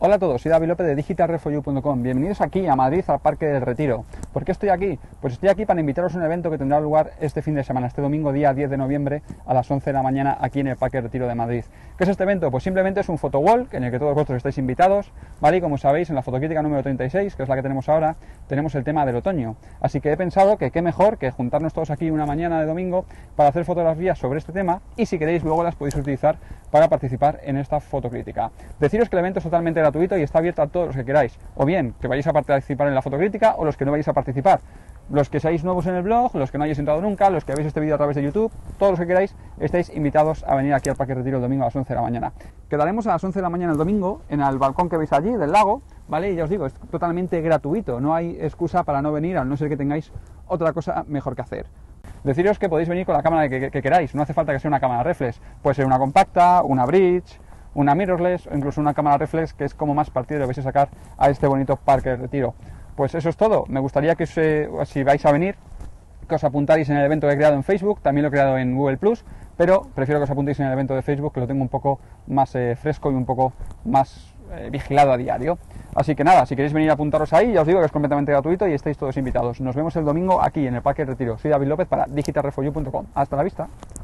Hola a todos, soy David López de digitalreforyou.com. Bienvenidos aquí a Madrid, al Parque del Retiro. ¿Por qué estoy aquí? Pues estoy aquí para invitaros a un evento que tendrá lugar este fin de semana, este domingo día 10 de noviembre a las 11 de la mañana aquí en el Parque del Retiro de Madrid. ¿Qué es este evento? Pues simplemente es un photowall en el que todos vosotros estáis invitados, ¿vale? Y como sabéis, en la fotocrítica número 36, que es la que tenemos ahora, tenemos el tema del otoño. Así que he pensado que qué mejor que juntarnos todos aquí una mañana de domingo para hacer fotografías sobre este tema y si queréis luego las podéis utilizar para participar en esta fotocrítica. Deciros que el evento es totalmente gratuito y está abierto a todos los que queráis, o bien que vayáis a participar en la fotocrítica o los que no vayáis a participar. Los que seáis nuevos en el blog, los que no hayáis entrado nunca, los que veis este vídeo a través de YouTube, todos los que queráis, estáis invitados a venir aquí al Parque Retiro el domingo a las 11 de la mañana. Quedaremos a las 11 de la mañana el domingo en el balcón que veis allí, del lago, ¿vale? Y ya os digo, es totalmente gratuito, no hay excusa para no venir, a no ser que tengáis otra cosa mejor que hacer. Deciros que podéis venir con la cámara que queráis, no hace falta que sea una cámara reflex, puede ser una compacta, una bridge, una mirrorless o incluso una cámara reflex, que es como más partido vais a sacar a este bonito Parque Retiro. Pues eso es todo. Me gustaría que si vais a venir, que os apuntáis en el evento que he creado en Facebook, también lo he creado en Google+, pero prefiero que os apuntéis en el evento de Facebook, que lo tengo un poco más fresco y un poco más vigilado a diario. Así que nada, si queréis venir a apuntaros ahí, ya os digo que es completamente gratuito y estáis todos invitados. Nos vemos el domingo aquí en el Parque Retiro. Soy David López para digitalreforyou.com. Hasta la vista.